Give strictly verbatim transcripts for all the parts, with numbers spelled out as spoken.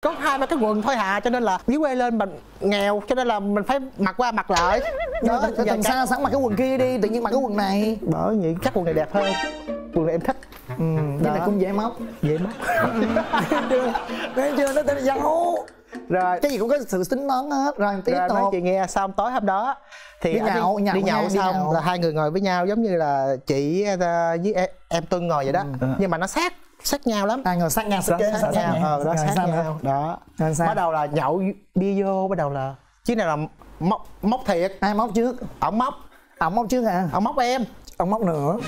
có hai ba cái quần thôi hà, cho nên là dưới quê lên mình nghèo cho nên là mình phải mặc qua mặc lại. Đó, làm sao sẵn mặc cái quần kia đi, tự nhiên mặc cái quần này. Bởi vậy chắc quần này đẹp hơn, quần này em thích. Ừ, cái này cũng dễ móc. Dễ móc. Thấy chưa, nó tên là dấu. Rồi cái gì cũng có sự tính toán hết. Rồi tiếp rồi tục. nói chị nghe, xong tối hôm đó thì đi nhậu, đi, nhậu đi nhậu nha, xong đi nhậu. là hai người ngồi với nhau giống như là chị uh, với em, em Tuân ngồi vậy đó. Ừ. Nhưng mà nó sát sát nhau lắm. À, ngồi sát nhau, sát, sát, sát, sát nhau. Ờ, đó, sát nhau. nhau. Đó. Bắt đầu là nhậu bia vô, bắt đầu là chứ này là móc móc thiệt. Ai móc trước? Ổng móc. Ổng móc trước hả? Ổng móc em. Ổng móc nữa.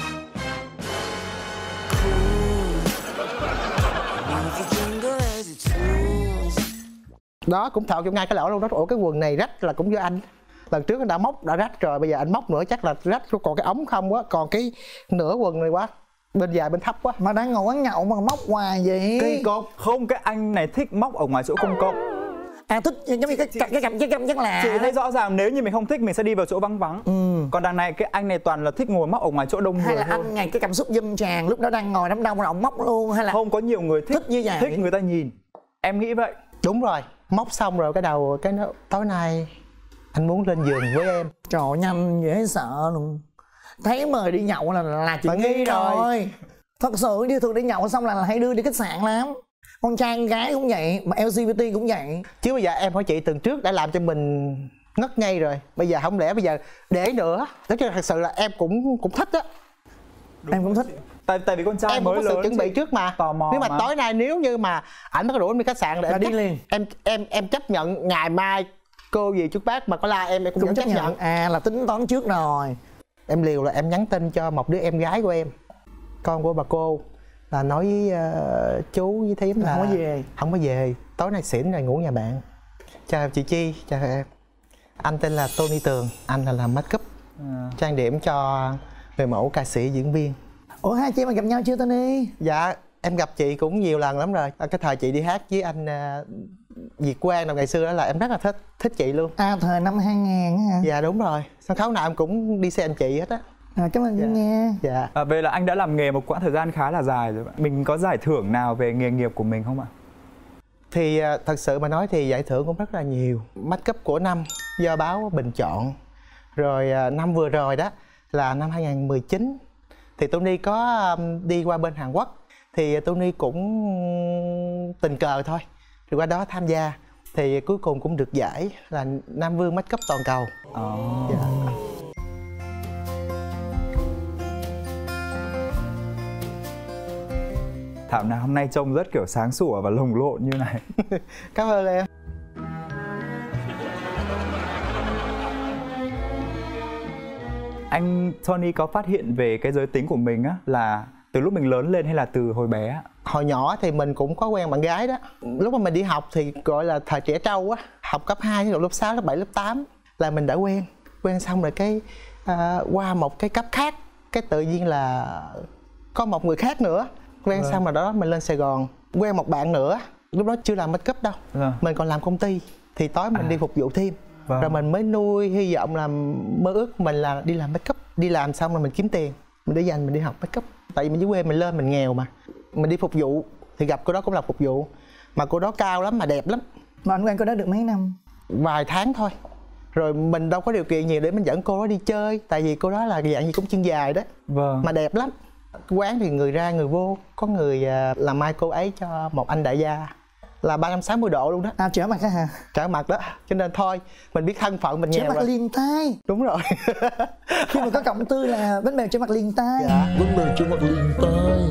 Đó cũng thạo trong ngay cái lỗ luôn đó. Ủa cái quần này rách là cũng do anh. Lần trước anh đã móc đã rách rồi, bây giờ anh móc nữa chắc là rách, còn cái ống không quá, còn cái nửa quần này quá, bên dài bên thấp quá. Mà đang ngồi quán nhậu mà móc hoài vậy? Kỳ cục. Không, cái anh này thích móc ở ngoài chỗ công cộng. À thích giống như cái cái cái cầm cái cầm chắc là. Chị thấy rõ ràng nếu như mình không thích mình sẽ đi vào chỗ vắng vắng. Ừ. Còn đằng này cái anh này toàn là thích ngồi móc ở ngoài chỗ đông người. Hay là thôi. anh ngày cái cảm xúc dâm tràn lúc đó đang ngồi đám đông mà ông móc luôn, hay là không, có nhiều người thích, thích như vậy, thích người ta nhìn. Em nghĩ vậy. Đúng rồi, móc xong rồi cái đầu cái nó tối nay anh muốn lên giường với em. Trời ơi, nhanh dễ sợ luôn. Thấy mời đi nhậu là là chuyện nghi, nghi rồi. rồi Thật sự đi thường đi nhậu xong là, là hay đưa đi khách sạn lắm. Con trai con gái cũng vậy, mà lờ giê bê tê cũng vậy. Chứ bây giờ em hỏi chị, tuần trước đã làm cho mình ngất ngây rồi, bây giờ không lẽ bây giờ để nữa. Nói chứ thật sự là em cũng cũng thích á. Em cũng thích. Tại tại vì con trai em mới cũng có sự lớn chuẩn bị chị. trước mà. Tò mò nếu mà, mà tối nay nếu như mà ảnh có rủ em đi khách sạn để là em đi chấp, liền. Em em em chấp nhận ngày mai cô gì chú bác mà có la em em cũng, cũng chấp, chấp nhận. nhận. À là tính toán trước rồi. Em liều là em nhắn tin cho một đứa em gái của em, con của bà cô, là nói với uh, chú với thím là không có về. Không có về, tối nay xỉn rồi ngủ nhà bạn. Chào chị Chi, chào em. Anh tên là Tony Tường, anh là làm make up, à. trang điểm cho người mẫu, ca sĩ, diễn viên. Ủa hai chị em gặp nhau chưa Tony? Dạ em gặp chị cũng nhiều lần lắm rồi. Cái thời chị đi hát với anh uh, Việt Quang nào ngày xưa đó là em rất là thích thích chị luôn. À thời năm hai nghìn hả? Dạ đúng rồi, sân khấu nào em cũng đi xem chị hết á. À, cảm ơn dạ. nghe. Dạ. À, vậy là anh đã làm nghề một quãng thời gian khá là dài rồi. Mình có giải thưởng nào về nghề nghiệp của mình không ạ? Thì uh, thật sự mà nói thì giải thưởng cũng rất là nhiều. Make up của năm do báo bình chọn. Rồi uh, năm vừa rồi đó là năm hai nghìn mười chín thì Tony có um, đi qua bên Hàn Quốc. Thì Tony cũng tình cờ thôi, rồi qua đó tham gia. Thì cuối cùng cũng được giải là Nam Vương Make Up toàn cầu. Oh. Dạ. Thảo nào hôm nay trông rất kiểu sáng sủa và lồng lộn như này. Cảm ơn em. Anh Tony có phát hiện về cái giới tính của mình á là từ lúc mình lớn lên hay là từ hồi bé? Hồi nhỏ thì mình cũng có quen bạn gái đó. Lúc mà mình đi học thì gọi là thời trẻ trâu á, học cấp hai, lớp sáu, lớp bảy, lớp tám là mình đã quen. Quen xong rồi cái à, qua một cái cấp khác, cái tự nhiên là có một người khác nữa. Quen vâng. xong rồi đó mình lên Sài Gòn, quen một bạn nữa. Lúc đó chưa làm make up đâu, vâng. mình còn làm công ty. Thì tối mình à. đi phục vụ thêm. Vâng. Rồi mình mới nuôi hy vọng là mơ ước mình là đi làm make up. Đi làm xong rồi mình kiếm tiền, mình để dành mình đi học make up. Tại vì mình dưới quê mình lên mình nghèo mà. Mình đi phục vụ thì gặp cô đó cũng là phục vụ. Mà cô đó cao lắm mà đẹp lắm. Mà anh quen cô đó được mấy năm? Vài tháng thôi. Rồi mình đâu có điều kiện gì để mình dẫn cô đó đi chơi. Tại vì cô đó là dạng gì cũng chân dài đó. Vâng. Mà đẹp lắm. Quán thì người ra người vô. Có người làm mai cô ấy cho một anh đại gia là ba trăm sáu mươi độ luôn đó. À trở mặt á hả? Trở mặt đó. Cho nên thôi mình biết thân phận mình nghèo rồi. Trở mặt liền tay. Đúng rồi. Khi mà có cộng tư là bánh bèo trở mặt liền tay. Dạ. Bánh bèo trở mặt liền tay.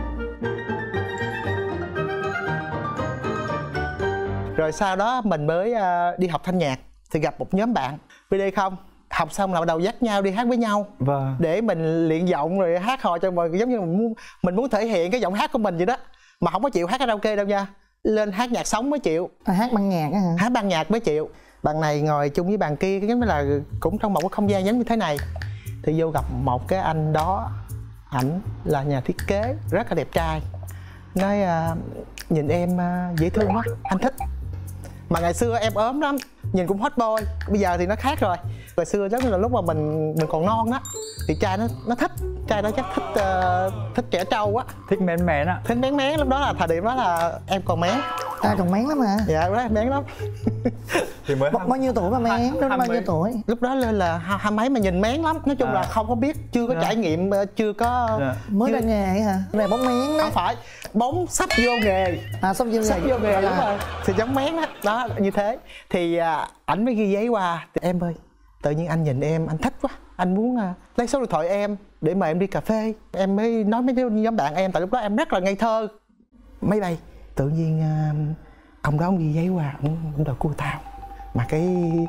Rồi sau đó mình mới uh, đi học thanh nhạc. Thì gặp một nhóm bạn P D không. Học xong là bắt đầu dắt nhau đi hát với nhau. Vâng. Để mình luyện giọng rồi hát hò cho mình. Giống như mình muốn, mình muốn thể hiện cái giọng hát của mình vậy đó. Mà không có chịu hát karaoke đâu nha. Lên hát nhạc sống mới chịu. À, hát ban nhạc á hả? Hát ban nhạc mới chịu. Bạn này ngồi chung với bạn kia, giống như là cũng trong một cái không gian giống như thế này. Thì vô gặp một cái anh đó. Ảnh là nhà thiết kế, rất là đẹp trai. Nói uh, nhìn em uh, dễ thương quá, anh thích. Mà ngày xưa em ốm lắm, nhìn cũng hot boy. Bây giờ thì nó khác rồi. Ngày xưa giống như là lúc mà mình mình còn non đó thì trai nó nó thích, trai nó chắc thích uh, thích trẻ trâu á, thích mén mén á. Thích mén mén, lúc đó là thời điểm đó là em còn mén. À còn mén lắm hả? Dạ lúc đó em bén lắm. Thì mới Bao, bao nhiêu tuổi mà mén? Lúc đó bao nhiêu tuổi? Lúc đó lên là hai, hai mấy mà nhìn mén lắm. Nói chung À. là không có biết, chưa có Dạ. trải nghiệm, chưa có Dạ. Mới chưa... ra nghề hả? Về bóng mén đó. Không phải, bóng sắp vô nghề. À xong vô Sắp nghề. vô nghề đúng là rồi. Thì giống mén đó, đó như thế. Thì à, ảnh mới ghi giấy qua. Em ơi, tự nhiên anh nhìn em, anh thích quá. Anh muốn à, lấy số điện thoại em để mời em đi cà phê. Em mới nói mấy đứa nhóm bạn em, tại lúc đó em rất là ngây thơ. Máy bay, tự nhiên à, ông đó ông ghi giấy qua, ông, ông đòi cua tao. Mà cái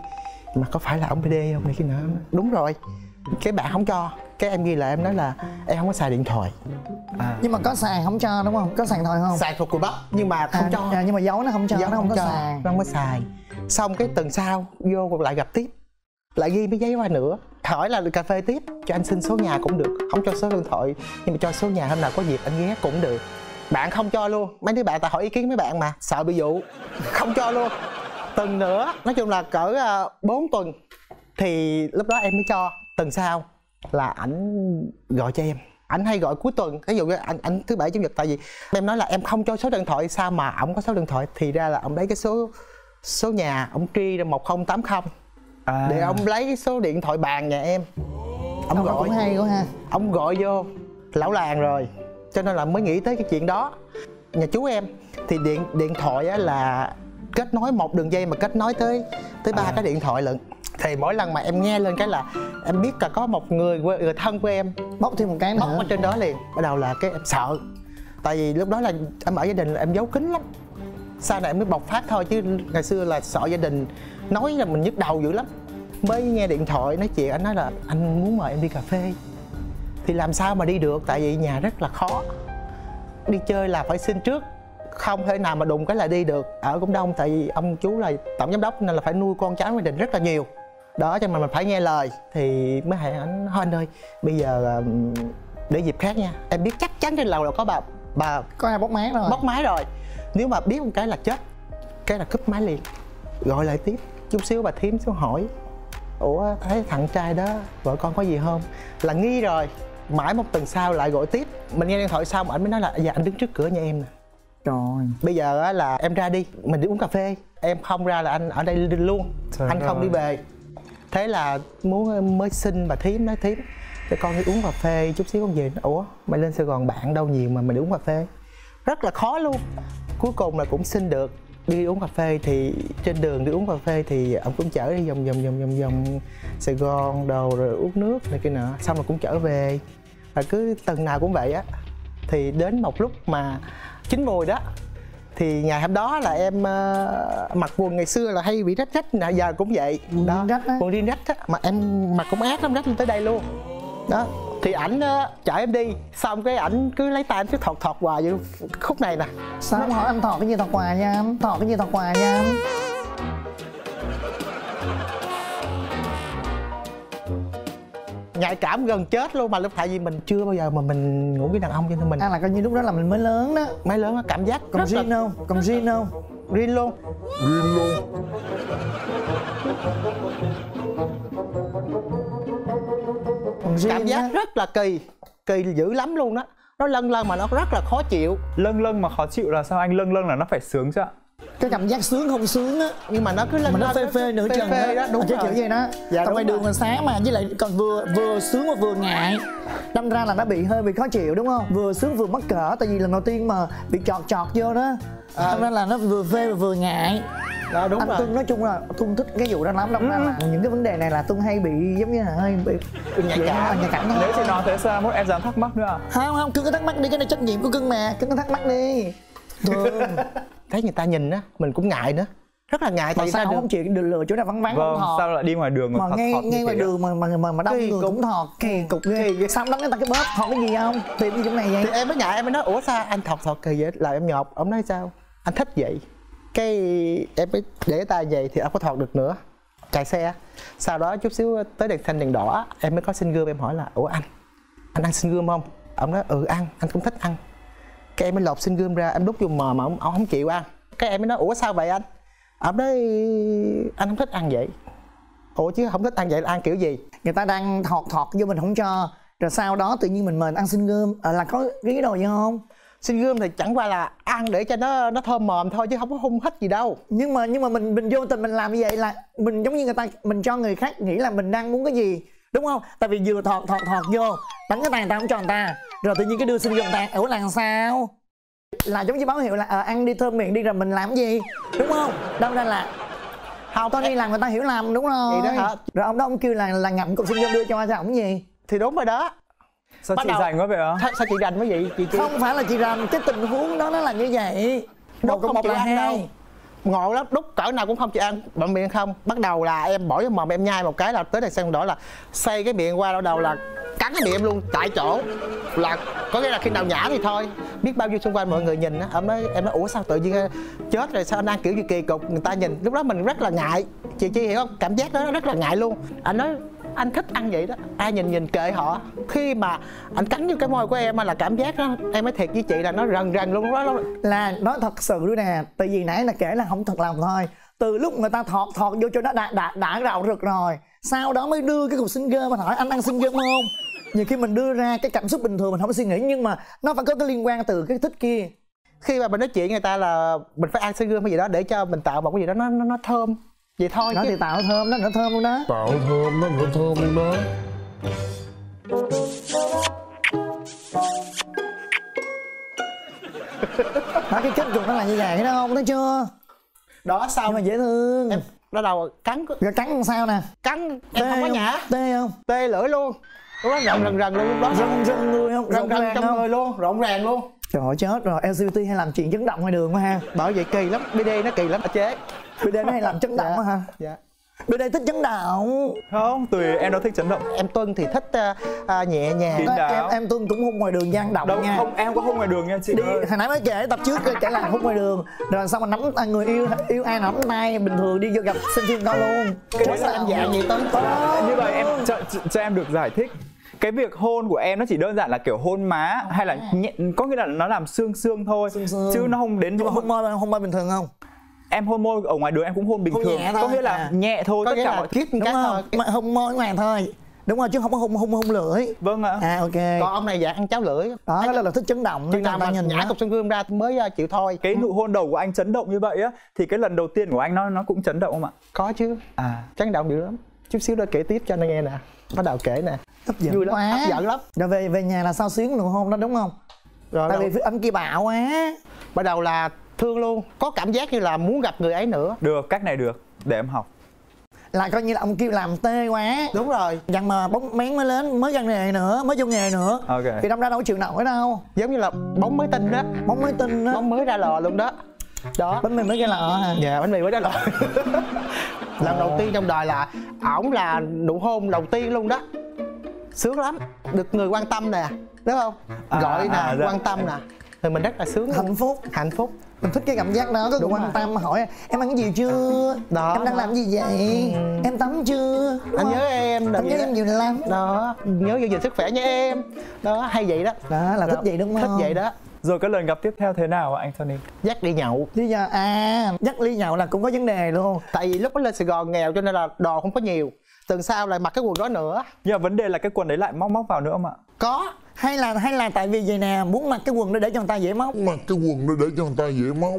mà có phải là ông bê đê không này kia nữa. Đúng rồi. Cái bạn không cho. Cái em ghi lại em nói là em không có xài điện thoại. À. Nhưng mà có sàn không cho đúng không? Có sàn thôi không? Xài thuộc cùi bắp nhưng mà không à, cho. à, nhưng mà giấu nó không cho, Giấu nó không có cho, sàn. nó không có xài. Xong cái tuần sau vô còn lại gặp tiếp, lại ghi mấy giấy qua nữa, hỏi là cà phê tiếp, cho anh xin số nhà cũng được, không cho số điện thoại nhưng mà cho số nhà, hôm nào có dịp anh ghé cũng được. Bạn không cho luôn, mấy đứa bạn ta hỏi ý kiến mấy bạn mà sợ bị dụ, không cho luôn. Tuần nữa, nói chung là cỡ bốn tuần thì lúc đó em mới cho. Tuần sau là ảnh gọi cho em, ảnh hay gọi cuối tuần, ví dụ như anh anh thứ bảy chủ nhật, tại vì em nói là em không cho số điện thoại, sao mà ổng có số điện thoại, thì ra là ông lấy cái số số nhà, ông tri ra một không tám không À. để ông lấy cái số điện thoại bàn nhà em. Ông Ông gọi cũng hay quá ha. ông gọi vô lão làng rồi, cho nên là mới nghĩ tới cái chuyện đó. Nhà chú em thì điện điện thoại á là kết nối một đường dây mà kết nối tới tới ba À. cái điện thoại lận. Thì mỗi lần mà em nghe lên cái là em biết là có một người người thân của em Bóc thêm một cái bóc nữa. ở trên đó liền. Bắt đầu là cái em sợ, tại vì lúc đó là em ở gia đình là em giấu kín lắm, sau này em mới bộc phát thôi, chứ ngày xưa là sợ gia đình nói là mình nhức đầu dữ lắm. Mới nghe điện thoại nói chuyện, anh nói là anh muốn mời em đi cà phê. Thì làm sao mà đi được, tại vì nhà rất là khó, đi chơi là phải xin trước, không thể nào mà đùng cái là đi được. Ở cũng đông, tại vì ông chú là tổng giám đốc nên là phải nuôi con cháu gia đình rất là nhiều đó, cho nên mình phải nghe lời. Thì mới hẹn anh, thôi anh ơi bây giờ để dịp khác nha, em biết chắc chắn trên lầu là có bà bà Có ai bóc máy rồi. bóc máy rồi, nếu mà biết một cái là chết, cái là cúp máy liền. Gọi lại tiếp chút xíu, bà thím xuống hỏi ủa thấy thằng trai đó vợ con có gì không, là nghi rồi. Mãi một tuần sau lại gọi tiếp, mình nghe điện thoại xong anh mới nói là dạ anh đứng trước cửa nhà em nè, Trời. bây giờ á là em ra đi, mình đi uống cà phê, em không ra là anh ở đây luôn. Trời anh không ơi. đi về. Thế là muốn mới xin bà thím, nói thím cho con đi uống cà phê chút xíu con về. Ủa mày lên Sài Gòn bạn đâu nhiều mà mày đi uống cà phê, rất là khó luôn. Cuối cùng là cũng xin được đi uống cà phê. Thì trên đường đi uống cà phê thì ông cũng chở đi vòng vòng vòng vòng vòng Sài Gòn đồ, rồi uống nước này kia nọ, xong rồi cũng chở về. Và cứ tuần nào cũng vậy á. Thì đến một lúc mà chín mùi đó, thì ngày hôm đó là em uh, mặc quần ngày xưa là hay bị rách rách nè, giờ cũng vậy đó, riêng rách á. quần riêng rách á, mà em mặc cũng ác lắm, rách lên tới đây luôn đó. Thì ảnh uh, chở em đi, xong cái ảnh cứ lấy tay anh cứ thọt thọt hoài như khúc này nè. Sao không hỏi anh thọ cái gì thọ quà nha anh? Thọ cái gì thọ quà nha anh? Nhạy cảm gần chết luôn, mà lúc tại vì mình chưa bao giờ mà mình ngủ với đàn ông, cho nên mình À là coi như lúc đó là mình mới lớn đó. mấy lớn á, cảm giác Còn rất là riêng không? Còn riêng không? riêng luôn. Còn riêng Cảm giác á. rất là kỳ, kỳ dữ lắm luôn đó. Nó lân lân mà nó rất là khó chịu. Lâng lâng mà khó chịu là sao anh? Lâng lâng là nó phải sướng chứ ạ? Cái cảm giác sướng không sướng á, Nhưng mà nó cứ lân mà nó lân, phê phê nửa phê chừng phê đó, đó, đúng cái rồi. kiểu gì đó. Dạ, Còn đúng ngoài đường rồi. mà sáng mà, với lại còn vừa vừa sướng mà vừa ngại, đâm ra là nó bị hơi bị khó chịu đúng không? Vừa sướng vừa mắc cỡ, tại vì lần đầu tiên mà bị chọt chọt vô đó, À. đâm ra là nó vừa phê và vừa ngại. Đó, đúng Anh rồi. Tuân nói chung là Tuân thích cái vụ đó lắm, đâm ra là những cái vấn đề này là Tuân hay bị giống như là hơi bị Nhạy vậy cảm. thôi, nhạy cảm thôi. Nếu chị nói thế sao mốt em dám thắc mắc nữa ạ? Không không, cưng cứ thắc mắc đi, cái này trách nhiệm của cưng mà, cưng cứ thắc mắc đi. Tuân. Thấy người ta nhìn á, mình cũng ngại nữa, rất là ngại. Mà Tại vì sao ta không được chịu được lựa chỗ nào vắng vắng Vâng, không thọt? sao lại đi ngoài đường Mà thọt ngay thọt như ngay ngoài thế ạ? đường mà mà mà, mà đông Kỳ người cục. cũng thọt, kỳ cục ghê. Sao đóng người ta cái bóp thọt cái gì không? Tìm cái chỗ này vậy. Thì em mới ngại, em mới nói ủa sao anh thọt thọt kỳ vậy, là em nhọt. Ông nói sao anh thích vậy, cái em mới để tay vậy thì ông có thọt được nữa, chạy xe. Sau đó chút xíu tới đèn xanh đèn đỏ, em mới có xin gươm, em hỏi là ủa anh anh ăn xin gươm không? Ông nói ừ ăn, anh cũng thích ăn. Cái em mới lột xin gươm ra, em đút vô mờ mà ông, ông không chịu ăn. Cái em mới nói ủa sao vậy anh? Ông nói anh không thích ăn vậy. Ủa chứ không thích ăn vậy là ăn kiểu gì? Người ta đang thọt thọt vô mình không cho, rồi sau đó tự nhiên mình mời ăn xin gươm, à, là có cái đồ gì không? Xinh gươm thì chẳng qua là ăn để cho nó nó thơm mồm thôi chứ không có hung hít gì đâu. Nhưng mà nhưng mà mình mình vô tình mình làm như vậy là mình giống như người ta, mình cho người khác nghĩ là mình đang muốn cái gì, đúng không? Tại vì vừa thọt thọt thọt vô đánh cái tay người ta không cho người ta, rồi tự nhiên cái đưa xinh gươm người ta, ủa làm sao? Là giống như báo hiệu là à, ăn đi thơm miệng đi rồi mình làm cái gì, đúng không? Đâu ra là không, tôi đi làm người ta hiểu lầm, đúng rồi. Vậy đó hả? Rồi ông đó ông kêu là là ngậm cục xinh gươm đưa cho cho ổng gì? Thì đúng rồi đó. Sao Bắt chị đầu... rành quá vậy hả? Sao, sao chị rành quá vậy chị, chị... Không phải là chị rành, cái tình huống đó nó là như vậy. Một cộng một là hai. Ngộ lắm, đút cỡ nào cũng không chịu ăn, bậm miệng không. Bắt đầu là em bỏ vô mồm em nhai một cái là tới đây sang đỏ là xây cái miệng qua, đầu là cắn cái miệng em luôn tại chỗ. Là có nghĩa là khi nào nhả thì thôi. Biết bao nhiêu xung quanh mọi người nhìn á, em nói em nói ủa sao tự nhiên chết rồi sao anh ăn kiểu gì kỳ cục, người ta nhìn. Lúc đó mình rất là ngại. Chị Chi hiểu không? Cảm giác đó rất là ngại luôn. Anh nói anh thích ăn vậy đó, ai nhìn nhìn kệ họ. Khi mà anh cắn vô cái môi của em là cảm giác đó, em nói thiệt với chị là nó rần rần luôn đó. Là nói thật sự nữa nè, tại vì nãy là kể là không thật lòng thôi. Từ lúc người ta thọt thọt vô cho nó đã đã đã rạo rực rồi, sau đó mới đưa cái cục xinh gươm mà hỏi anh ăn xinh gươm không. Nhiều khi mình đưa ra cái cảm xúc bình thường mình không có suy nghĩ, nhưng mà nó phải có cái liên quan từ cái thích kia. Khi mà mình nói chuyện người ta là mình phải ăn xinh gươm hay gì đó để cho mình tạo một cái gì đó nó nó, nó thơm vậy thôi. Nó chứ... thì tạo thơm, nó nữa thơm luôn đó. Tạo thơm, nó nữa thơm luôn đó. Đó, cái kết cục nó là như vậy đó không, thấy chưa? Đó xong Nhưng mà dễ thương. em bắt đầu cắn. Rồi cắn làm sao nè? Cắn em không có nhả. Tê không? Tê lưỡi luôn. Lúc đó rần rần rần luôn lúc đó. Rần rần người không? Rần rần trong không? người luôn, rộn ràng luôn. Trời ơi chết rồi, lờ giê bê tê hay làm chuyện chấn động ngoài đường quá ha. Bởi vậy kỳ lắm, bê đê nó kỳ lắm ở chế. bê đê nó hay làm chấn động quá ha. Dạ. bê đê thích chấn động. Không, tùy, em đâu thích chấn động. Em Tuân thì thích uh, uh, nhẹ nhàng. Kín đáo. Em em Tuân cũng hung ngoài đường gian động Đâu nha. không, em có hung ngoài đường nha chị Đi ơi. hồi nãy mới kể tập trước kể là hung ngoài đường, rồi xong mà nắm à, người yêu yêu ai nắm tay bình thường đi vô gặp xem phim coi luôn. Cái đó là anh dạng gì Tuân? Như vậy em cho, cho em được giải thích. Cái việc hôn của em nó chỉ đơn giản là kiểu hôn má hay là nhẹ, có nghĩa là nó làm xương xương thôi, Xương xương. chứ nó không đến. Nhưng mà hôn môi hôn môi bình thường không? Em hôn môi ở ngoài đường em cũng hôn bình Hôn thường, nhẹ thôi. có nghĩa là À. nhẹ thôi, Có tất nghĩa cả là mọi kiếp Đúng cái không? thôi. Mà hôn môi ngoài thôi. Đúng rồi, chứ không có hôn hôn hôn lưỡi. Vâng ạ. À ok. Còn ông này dạ ăn cháo lưỡi. Đó, đó là thích chấn động. Chừng nào mà nhả cục xương gươm ra mới uh, chịu thôi. Cái nụ hôn đầu của anh chấn động như vậy á, thì cái lần đầu tiên của anh nó nó cũng chấn động không ạ? Có chứ. À, Chấn động dữ lắm. Chút xíu đó kể tiếp cho anh nghe nè. Bắt đầu kể nè. hấp dẫn Vui lắm, quá. hấp dẫn lắm. Rồi về về nhà là sao xuyến nụ hôn đó đúng không? Rồi Tại đầu, vì anh kia bạo quá. bắt đầu là thương luôn. Có cảm giác như là muốn gặp người ấy nữa. được, cách này được, để em học. Là coi như là ông kêu làm tê quá. Đúng rồi. Dần mà bóng mén mới lớn, mới ra nghề nữa, mới vô nghề nữa. Ok. Thì đâm ra đâu có chịu nổi đâu. Giống như là bóng mới tinh đó. Bóng mới tinh á. Bóng mới ra lò luôn đó. Đó. Bánh mì mới ra lọ hả? Dạ bánh mì mới ra lò. Lần đầu tiên trong đời là ổng là nụ hôn đầu tiên luôn đó. Sướng lắm. Được người quan tâm nè. Đúng không? À, Gọi nè, à, dạ. quan tâm nè. Thì mình rất là sướng luôn. Hạnh phúc. Hạnh phúc. Mình thích cái cảm giác đó, có người Đúng quan rồi. tâm hỏi em ăn cái gì chưa? Đó, Em đang đó. làm gì vậy? Em tắm chưa? Đúng Anh không? nhớ em. Anh nhớ em nhiều lắm. Đó. Nhớ giữ gìn sức khỏe nha em. Đó, hay vậy đó. Đó là thích vậy đúng không? Thích vậy đó. Rồi cái lần gặp tiếp theo thế nào ạ anh Tony? Dắt đi nhậu. Lý do à, dắt ly nhậu là cũng có vấn đề luôn. Tại vì lúc đó lên Sài Gòn nghèo cho nên là đồ không có nhiều. Tuần sau lại mặc cái quần đó nữa. Nhưng mà vấn đề là cái quần đấy lại móc móc vào nữa không ạ? Có. Hay là hay là tại vì vậy nè, muốn mặc cái quần đó để cho người ta dễ móc. Mặc cái quần đó để cho người ta dễ móc.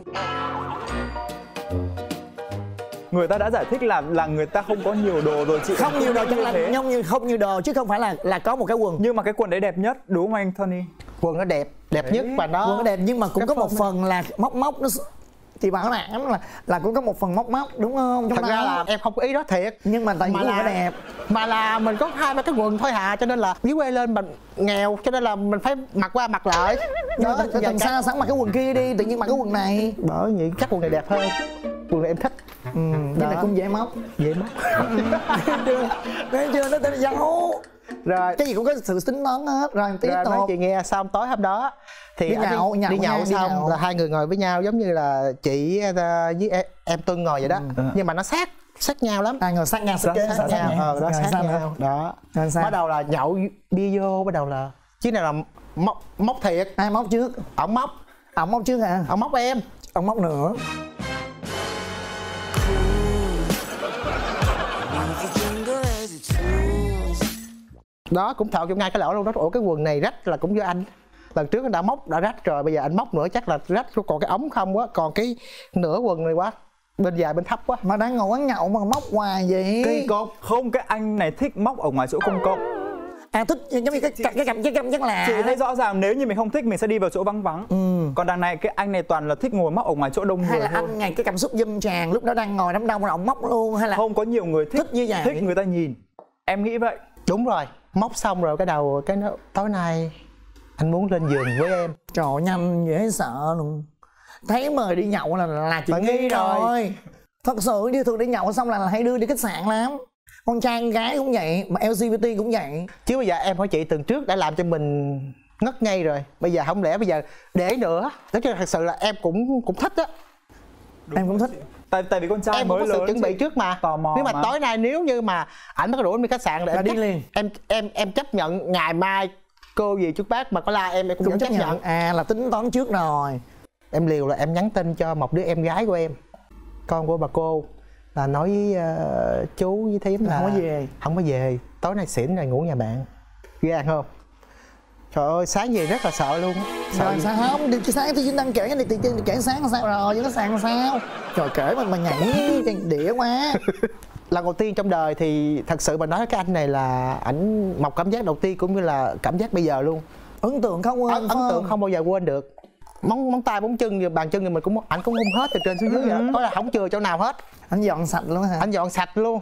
Người ta đã giải thích là là người ta không có nhiều đồ rồi chị. Không nhiều đồ chẳng như là thế. không nhiều không nhiều đồ chứ không phải là là có một cái quần. Nhưng mà cái quần đấy đẹp nhất đúng không anh Tony? Quần nó đẹp. Đẹp Đấy. nhất và nó Quần nó đẹp nhưng mà cũng cái có một form phần là móc móc nó thì bảo đảm là là cũng có một phần móc móc đúng không? Trong Thật ra đó. là em không có ý đó thiệt. Nhưng mà tại vì Mà cái quần nó là- đẹp. Mà là mình có hai ba cái quần thôi hà. Cho nên là dưới quê lên mình nghèo. Cho nên là mình phải mặc qua mặc lại. Nhưng mà Đó, tuần giờ tuần cái- sau sẵn mặc cái quần kia đi, tự nhiên mặc cái quần này. Bởi vậy chắc quần này đẹp hơn. Quần này em thích. Ừ, cái này Đó. cũng dễ móc. Dễ móc. chưa? Thấy chưa? Nó tên là giấu. Rồi. Cái gì cũng có sự tính toán hết. Rồi tiếp Rồi nói tục. chị nghe xong tối hôm đó thì Đi anh nhậu, nhậu đi nhậu nha, đi xong nhậu. là hai người ngồi với nhau giống như là chị uh, với em, em Tuân ngồi vậy đó. Ừ. Nhưng mà nó sát sát nhau lắm. À, ngồi sát nhau, sát, Sát- sát, sát sát nhau, ờ đó Rồi sát sao nữa? nhau đó. Rồi sao? Bắt đầu là nhậu bia vô, bắt đầu là chứ này là móc móc thiệt. Ai móc trước? Ổng móc, Ông móc trước hả? ổng móc em. Ông móc nữa. Đó cũng thạo trong ngay cái lỗ luôn đó. Ủa cái quần này rách là cũng do anh. lần trước anh đã móc đã rách rồi, bây giờ anh móc nữa chắc là rách còn cái ống không quá, còn cái nửa quần này quá, bên dài bên thấp quá. Mà đang ngồi quán nhậu mà móc hoài vậy? Kỳ cục. Không, cái anh này thích móc ở ngoài chỗ công cộng. À thích giống như cái cái cái cái cái chắc là. Chị thấy rõ ràng nếu như mình không thích mình sẽ đi vào chỗ vắng vắng. Ừ. Còn đằng này cái anh này toàn là thích ngồi móc ở ngoài chỗ đông người. Hay là thôi. anh ngày cái cảm xúc dâm tràn lúc đó đang ngồi đám đông mà ông móc luôn, hay là không có nhiều người thích, thích như vậy? Thích người ta nhìn. Em nghĩ vậy. Đúng rồi, móc xong rồi cái đầu cái nó tối nay anh muốn lên giường với em. Trời ơi, nhanh dễ sợ luôn. Thấy mời đi nhậu là là chuyện Bạn nghi nghi rồi. rồi. Thật sự đi thường đi nhậu xong là, là hay đưa đi khách sạn lắm. Con trai con gái cũng vậy, mà lờ giê bê tê cũng vậy. Chứ bây giờ em hỏi chị tuần trước đã làm cho mình ngất ngây rồi, bây giờ không lẽ bây giờ để nữa. Nói chung thật sự là em cũng cũng thích á. Em cũng thích. Tại tại vì con trai Em mới cũng có sự lớn chuẩn bị chị. trước mà. Tò mò Nếu mà, mà. tối nay nếu như mà ảnh có rủ em đi khách sạn để Là em đi chấp- liền. Em em em chấp nhận ngày mai cô gì chú bác mà có la em em cũng, Cũng vẫn chấp chấp nhận. nhận. À là tính toán trước rồi. Em liều là em nhắn tin cho một đứa em gái của em, con của bà cô, là nói với uh, chú với thím là Không có về. không có về, tối nay xỉn rồi ngủ nhà bạn. Gan không? Trời ơi, sáng về rất là sợ luôn. Sợ Rồi sao không? Đi sáng tôi đang kể thì thì kể sáng sao rồi, với nó sáng sao? Trời kể mà mà nhảy đĩa quá. lần đầu tiên trong đời thì thật sự mà nói cái anh này là ảnh một cảm giác đầu tiên cũng như là cảm giác bây giờ luôn. Ấn tượng không quên. Ấn, ấn tượng không bao giờ quên được. Móng móng tay móng chân bàn chân thì mình cũng ảnh cũng hung hết từ trên xuống dưới vậy. Có là không chừa chỗ nào hết. Anh dọn sạch luôn hả? Anh dọn sạch luôn.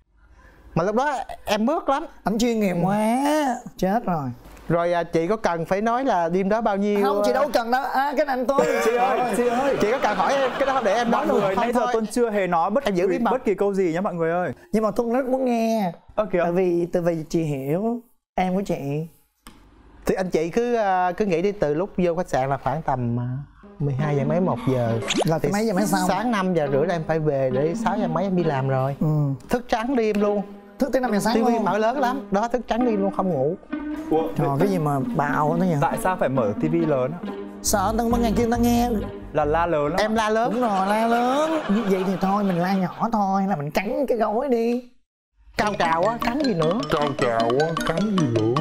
Mà lúc đó em bước lắm. Anh chuyên nghiệp quá. Chết rồi. Rồi à, chị có cần phải nói là đêm đó bao nhiêu? Không, chị đâu cần đâu. À cái này tôi. Chị ơi, chị ơi. Chị có cần hỏi em cái đó để em nói Mọi luôn người không nãy giờ thôi. tôi chưa hề nói bất Em giữ bí kỳ, mật. bất kỳ câu gì nhé mọi người ơi. Nhưng mà tôi rất muốn nghe. Ơ kìa. Tại vì tại vì chị hiểu em của chị. Thì anh chị cứ à, cứ nghĩ đi, từ lúc vô khách sạn là khoảng tầm à, mười hai giờ mấy một giờ. Là Thì mấy giờ mấy xong? Sáng năm giờ rưỡi là em phải về để sáu giờ mấy em đi làm rồi. Ừ. Thức trắng đêm luôn. Thức tới năm giờ sáng tivi luôn. mở lớn lắm. Đó, thức trắng đêm luôn không ngủ. Ủa, Trời cái gì mà bạo nó nhỉ? tại sao phải mở tivi lớn á? Sợ tầng ban ngày kia người ta nghe. Là la lớn lắm. Em la lớn. Đúng rồi, la lớn. Như vậy thì thôi mình la nhỏ thôi, là mình cắn cái gối đi. Cao trào á, cắn gì nữa. Cao trào á, cắn gì nữa.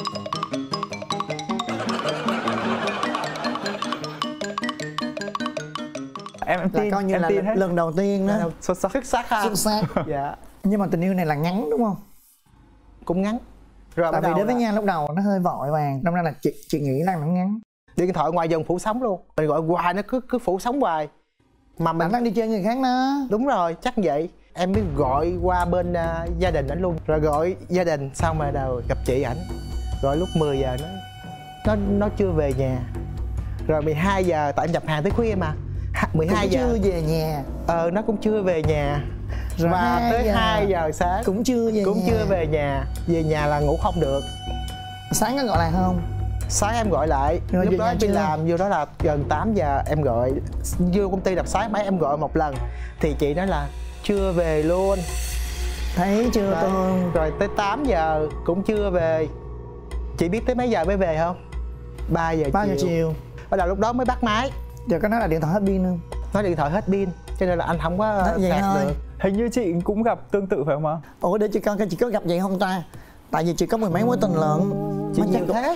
Em em Là tin, coi như em là tin lần, hết. lần đầu tiên đó. Xuất sắc. Xuất sắc ha. Xuất sắc. Dạ. Nhưng mà tình yêu này là ngắn đúng không? Cũng ngắn. Rồi Tại bắt vì đầu đến với là nhau lúc đầu nó hơi vội vàng, đâm ra là chị chị nghĩ là nó ngắn. điện thoại ngoài dần phủ sóng luôn. Mình gọi hoài nó cứ cứ phủ sóng hoài. Mà mình Bạn đang đi chơi người khác đó. đúng rồi, chắc vậy. Em mới gọi qua bên uh, gia đình ảnh luôn. Rồi gọi gia đình xong rồi đầu gặp chị ảnh. Rồi lúc mười giờ nó nó nó chưa về nhà. Rồi mười hai giờ tại em nhập hàng tới khuya mà. Ha- mười hai Cũng giờ. chưa về nhà. Ờ nó cũng chưa về nhà. Rồi Và hai tới giờ. hai giờ sáng Cũng chưa về cũng nhà. chưa về nhà. Về nhà là ngủ không được. Sáng có gọi lại không? Sáng em gọi lại, Rồi lúc về đó nhà em đi chưa? làm, vô đó là gần tám giờ em gọi. Vô công ty đập sáng máy em gọi một lần. Thì chị nói là chưa về luôn. Thấy chưa Rồi, tôi? rồi tới tám giờ cũng chưa về. Chị biết tới mấy giờ mới về không? ba giờ Bao giờ chiều. chiều? Bắt đầu lúc đó mới bắt máy. Giờ có nói là điện thoại hết pin không? Nói điện thoại hết pin. Cho nên là anh không có Nói vậy sạc thôi. được. Hình như chị cũng gặp tương tự phải không ạ? Ủa để chị coi coi chị có gặp vậy không ta? Tại vì chị có mười mấy mối tình lận. Chị Mà chắc nhiều cũng- thế.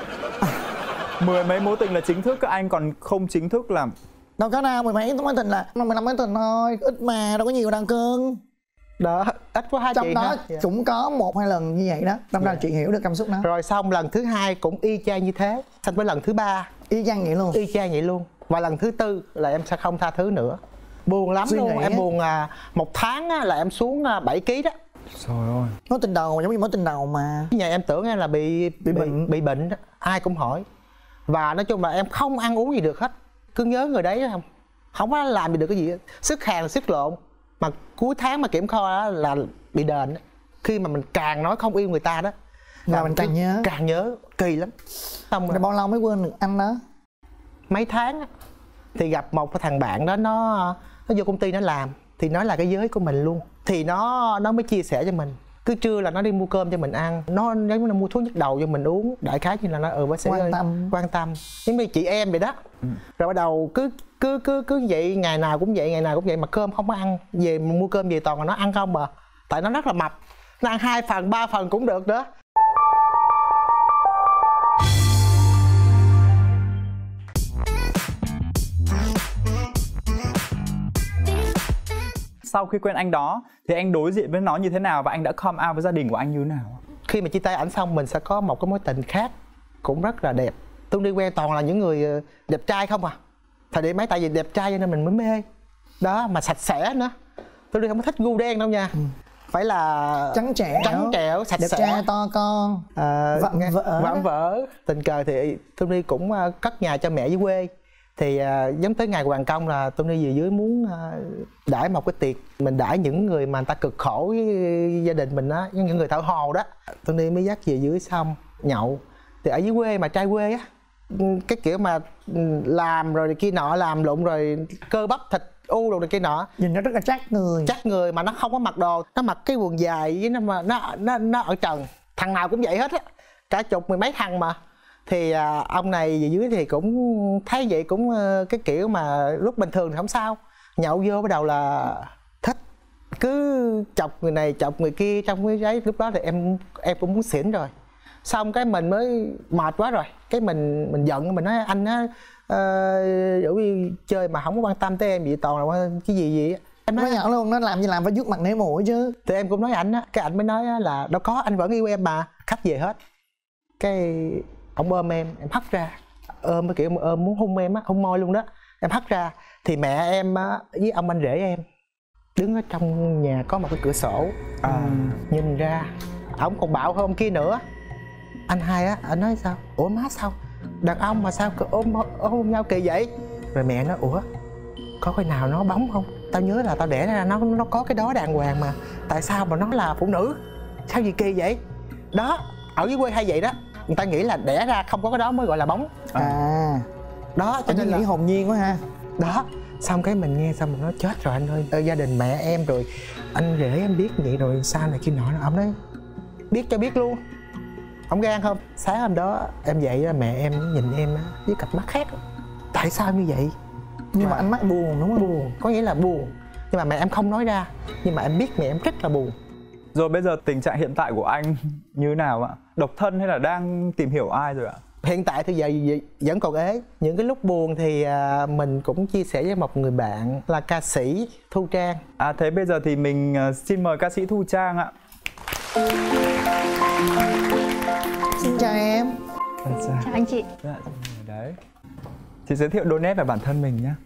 Mười mấy mối tình là chính thức, các anh còn không chính thức là Đâu có đâu, mười mấy mối tình là mười lăm mối tình thôi, ít mà đâu có nhiều đâu cưng. Đó, ít quá hai Trong chị đó ha. Dạ. cũng có một hai lần như vậy đó, đâm ra chị hiểu được cảm xúc đó. Rồi xong lần thứ hai cũng y chang như thế. Xong tới lần thứ ba Y chang vậy luôn. y chang vậy luôn. Và lần thứ tư là em sẽ không tha thứ nữa. Buồn lắm Suy luôn. nghĩ Em á. buồn à, một tháng á, là em xuống à, bảy ký đó. trời ơi. Mối tình đầu giống như mối tình đầu mà. Nhà em tưởng em là bị bị bệnh bị bệnh đó. Ai cũng hỏi. Và nói chung là em không ăn uống gì được hết. Cứ nhớ người đấy không. Không có làm gì được cái gì hết. Sức hàng là sức lộn. Mà cuối tháng mà kiểm kho đó là bị đền đó. Khi mà mình càng nói không yêu người ta đó Là mình càng cứ- nhớ. Càng nhớ, kỳ lắm. Xong Rồi rồi bao lâu mới quên được anh đó? mấy tháng á, thì gặp một cái thằng bạn đó, nó nó vô công ty nó làm, thì nó là cái giới của mình luôn. Thì nó nó mới chia sẻ cho mình. Cứ trưa là nó đi mua cơm cho mình ăn, nó giống như là mua thuốc nhức đầu cho mình uống, đại khái như là nó ừ bác sĩ Quan ơi, tâm. quan tâm giống như chị em vậy đó. Ừ. Rồi bắt đầu cứ cứ cứ cứ vậy, ngày nào cũng vậy, ngày nào cũng vậy, mà cơm không có ăn. Về mà mua cơm về toàn là nó ăn không mà, tại nó rất là mập, nó ăn hai phần ba phần cũng được đó. sau khi quen anh đó thì anh đối diện với nó như thế nào và anh đã come out với gia đình của anh như thế nào? Khi mà chia tay ảnh xong mình sẽ có một cái mối tình khác cũng rất là đẹp. Tôi đi quen toàn là những người đẹp trai không à. Thời điểm mấy tại vì đẹp trai cho nên mình mới mê. Đó, mà sạch sẽ nữa. Tôi đi không có thích gu đen đâu nha. Ừ. Phải là trắng trẻo, trắng trẻo, sạch đẹp sẽ, trai to con, à, vạm vỡ. vạm vỡ. Tình cờ thì tôi đi cũng cất nhà cho mẹ dưới quê. Thì uh, giống tới ngày của bàn công là tôi đi về dưới muốn uh, đãi một cái tiệc. Mình đãi những người mà người ta cực khổ với gia đình mình á, những người thợ hồ đó. Tôi đi mới dắt về dưới xong nhậu. Thì ở dưới quê mà trai quê á, cái kiểu mà làm rồi này kia nọ, làm lụng rồi cơ bắp thịt u rồi này kia nọ, nhìn nó rất là chắc người. Chắc người mà nó không có mặc đồ, nó mặc cái quần dài với nó mà nó nó nó ở trần. Thằng nào cũng vậy hết á, cả chục mười mấy thằng mà. Thì à, ông này về dưới thì cũng thấy vậy, cũng uh, cái kiểu mà lúc bình thường thì không sao, nhậu vô bắt đầu là thích, cứ chọc người này chọc người kia trong cái giấy. Lúc đó thì em em cũng muốn xỉn rồi. Xong cái mình mới mệt quá rồi, cái mình mình giận, mình nói anh á rủ đi chơi mà không có quan tâm tới em gì, toàn là quan cái gì gì á. Em nói nhận luôn, nó làm gì làm phải vuốt mặt nể mũi chứ. Thì em cũng nói anh á, cái anh mới nói là đâu có, anh vẫn yêu em mà. Khách về hết, cái ông ôm em, em hất ra, ôm cái kiểu ôm muốn hôn em á, hôn môi luôn đó. Em hất ra thì mẹ em á với ông anh rể em đứng ở trong nhà có một cái cửa sổ à, nhìn ra. Ông còn bảo hơn kia nữa. Anh hai á, anh nói sao? Ủa má sao? Đàn ông mà sao ôm ôm nhau kỳ vậy? Rồi mẹ nói ủa có cái nào nó bóng không? Tao nhớ là tao đẻ ra nó nó có cái đó đàng hoàng mà. Tại sao mà nó là phụ nữ? Sao gì kỳ vậy? Đó, ở dưới quê hay vậy đó. Người ta nghĩ là đẻ ra không có cái đó mới gọi là bóng. À, đó cho nên nên nghĩ là hồn nhiên quá ha. Đó, xong cái mình nghe xong mình nói chết rồi anh ơi, gia đình mẹ em rồi anh rể em biết vậy rồi sao này kia nọ. Ông nói biết cho biết luôn. Ông gan không? Sáng hôm đó em dậy mẹ em nhìn em với cặp mắt khác. Tại sao như vậy? Nhưng mà, mà ánh mắt buồn đúng không? Buồn, có nghĩa là buồn. Nhưng mà mẹ em không nói ra. Nhưng mà em biết mẹ em rất là buồn. Rồi bây giờ tình trạng hiện tại của anh như thế nào ạ? Độc thân hay là đang tìm hiểu ai rồi ạ? Hiện tại thì giờ vẫn còn ế. Những cái lúc buồn thì mình cũng chia sẻ với một người bạn là ca sĩ Thu Trang. À thế bây giờ thì mình xin mời ca sĩ Thu Trang ạ. Xin chào em. Chào anh chị. Dạ, đấy. Chị giới thiệu đôi nét về bản thân mình nhé.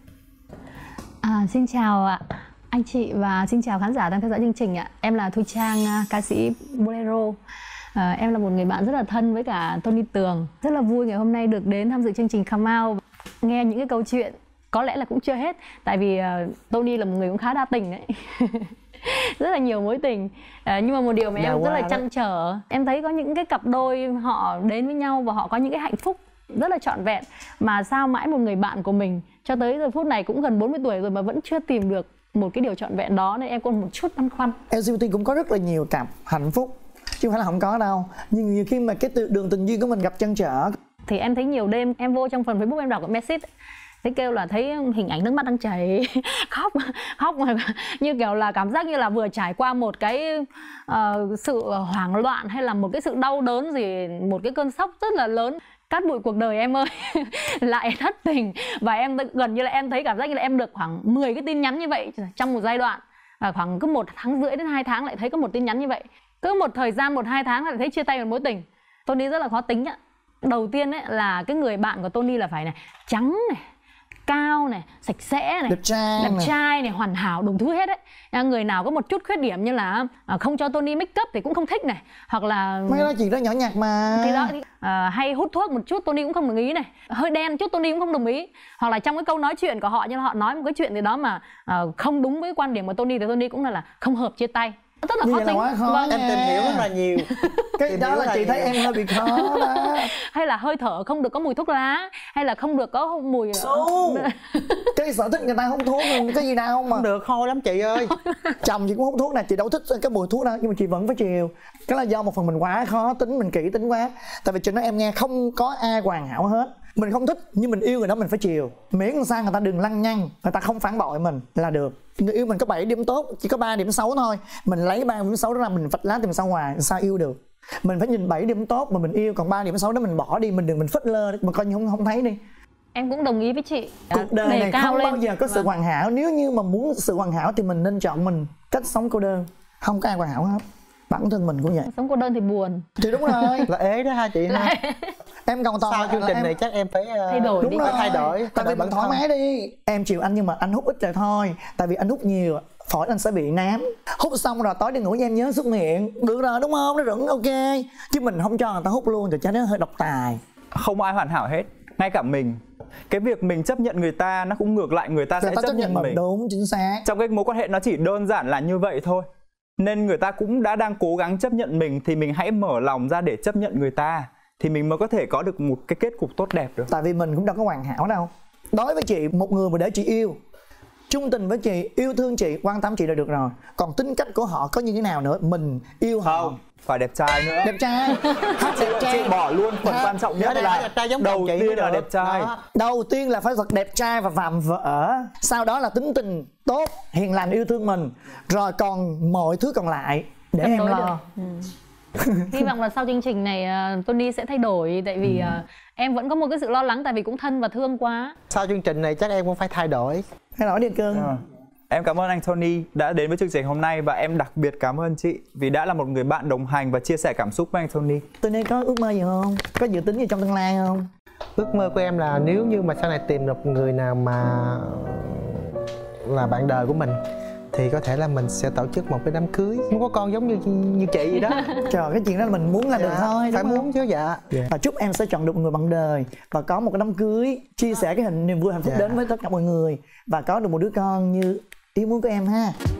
À, xin chào ạ anh chị và xin chào khán giả đang theo dõi chương trình ạ. Em là Thu Trang, ca sĩ Bolero. À, em là một người bạn rất là thân với cả Tony Tường. Rất là vui ngày hôm nay được đến tham dự chương trình Come Out, nghe những cái câu chuyện có lẽ là cũng chưa hết. Tại vì uh, Tony là một người cũng khá đa tình đấy. Rất là nhiều mối tình. À, nhưng mà một điều mà em rất là trăn trở, em thấy có những cái cặp đôi họ đến với nhau và họ có những cái hạnh phúc rất là trọn vẹn, mà sao mãi một người bạn của mình cho tới giờ phút này cũng gần bốn mươi tuổi rồi mà vẫn chưa tìm được một cái điều trọn vẹn đó, nên em còn một chút băn khoăn. lờ giê bê tê cũng có rất là nhiều cặp hạnh phúc chứ không phải là không có đâu, nhưng nhiều khi mà cái đường tình duyên của mình gặp trăn trở. Thì em thấy nhiều đêm em vô trong phần Facebook em đọc cái message, thế kêu là thấy hình ảnh nước mắt đang chảy, khóc khóc mà như kiểu là cảm giác như là vừa trải qua một cái uh, sự hoảng loạn hay là một cái sự đau đớn gì, một cái cơn sốc rất là lớn. Cát bụi cuộc đời em ơi. Lại thất tình. Và em gần như là em thấy cảm giác như là em được khoảng mười cái tin nhắn như vậy trong một giai đoạn. Và khoảng cứ một tháng rưỡi đến hai tháng lại thấy có một tin nhắn như vậy. Cứ một thời gian một hai tháng lại thấy chia tay một mối tình. Tony rất là khó tính ạ. Đầu tiên ấy là cái người bạn của Tony là phải này trắng này, cao này, sạch sẽ này, đẹp trai, đẹp trai này, hoàn hảo, đủ thứ hết đấy. Người nào có một chút khuyết điểm như là không cho Tony make up thì cũng không thích này, hoặc là mấy đó chuyện đó nhỏ nhặt mà. Thì đó, thì, uh, hay hút thuốc một chút Tony cũng không đồng ý này, hơi đen chút Tony cũng không đồng ý, hoặc là trong cái câu nói chuyện của họ như là họ nói một cái chuyện gì đó mà uh, không đúng với quan điểm của Tony thì Tony cũng là, là không hợp, chia tay. Rất là như khó tính. Là khó vâng. Em tìm hiểu rất là nhiều. Cái đó là chị thấy em hơi bị khó đó. Hay là hơi thở không được có mùi thuốc lá, hay là không được có mùi xấu. Cái sở thích người ta hút thuốc cái gì đâu mà không được, hôi lắm chị ơi. Chồng chị cũng hút thuốc nè, chị đâu thích cái mùi thuốc đâu, nhưng mà chị vẫn phải chiều. Cái là do một phần mình quá khó tính, mình kỹ tính quá. Tại vì chuyện đó em nghe không có ai hoàn hảo hết. Mình không thích nhưng mình yêu người đó mình phải chiều. Miễn làm sao người ta đừng lăng nhăng, người ta không phản bội mình là được. Người yêu mình có bảy điểm tốt, chỉ có ba điểm xấu thôi. Mình lấy ba điểm xấu đó ra mình vạch lá tìm sao hoài, sao yêu được. Mình phải nhìn bảy điểm tốt mà mình yêu, còn ba điểm xấu đó mình bỏ đi, mình đừng mình phớt lơ, mình coi như không không thấy đi. Em cũng đồng ý với chị. Cuộc đời Đề này cao không lên. bao giờ có sự Vâng. hoàn hảo. Nếu như mà muốn sự hoàn hảo thì mình nên chọn mình cách sống cô đơn. Không có ai hoàn hảo hết. Bản thân mình cũng vậy. Sống cô đơn thì buồn. Thì đúng rồi. Là ế đó ha chị ha. Em còn toàn Sau chương là trình em... này chắc em phải uh, Thay đổi Đúng đi. rồi. phải thay đổi. Tại thay vì đổi mình thoải thân. mái đi. Em chịu anh nhưng mà anh hút ít lại thôi. Tại vì anh hút nhiều phổi anh sẽ bị nám. Hút xong rồi tối đi ngủ em nhớ xuất miệng. Được rồi đúng không? Nó vẫn ok. Chứ mình không cho người ta hút luôn thì chắc nó hơi độc tài. Không ai hoàn hảo hết, ngay cả mình. Cái việc mình chấp nhận người ta nó cũng ngược lại người ta Người sẽ ta chấp nhận mình. Đúng, chính xác. Trong cái mối quan hệ nó chỉ đơn giản là như vậy thôi. Nên người ta cũng đã đang cố gắng chấp nhận mình thì mình hãy mở lòng ra để chấp nhận người ta, thì mình mới có thể có được một cái kết cục tốt đẹp được. Tại vì mình cũng đâu có hoàn hảo đâu. Đối với chị, một người mà để chị yêu, chung tình với chị, yêu thương chị, quan tâm chị là được rồi. Còn tính cách của họ có như thế nào nữa, mình yêu họ. Không, phải đẹp trai nữa. Đẹp trai. Hát đẹp Chị trai. bỏ luôn phần Ha. quan trọng nhất Nhớ là đẹp trai giống đầu chồng chị tiên mới là được. đẹp trai. Đó. Đầu tiên là phải thật đẹp trai và vạm vỡ. Sau đó là tính tình tốt, hiền lành, yêu thương mình. Rồi còn mọi thứ còn lại để Cân em đối lo. được. Ừ. Hy vọng là sau chương trình này uh, Tony sẽ thay đổi. Tại vì uh, em vẫn có một cái sự lo lắng. Tại vì cũng thân và thương quá. Sau chương trình này chắc em cũng phải thay đổi. Thay đổi đi cưng. À. Em cảm ơn anh Tony đã đến với chương trình hôm nay, và em đặc biệt cảm ơn chị vì đã là một người bạn đồng hành và chia sẻ cảm xúc với anh Tony. Tôi nên có ước mơ gì không? Có dự tính gì trong tương lai không? Ước mơ của em là nếu như mà sau này tìm được người nào mà là bạn đời của mình thì có thể là mình sẽ tổ chức một cái đám cưới, muốn có con giống như như chị vậy đó. Trời, cái chuyện đó là mình muốn là được thôi, phải đúng muốn không? chứ. Dạ. Và chúc em sẽ chọn được một người bạn đời và có một cái đám cưới, chia sẻ cái hình niềm vui hạnh phúc Dạ. đến với tất cả mọi người và có được một đứa con như ý muốn của em ha.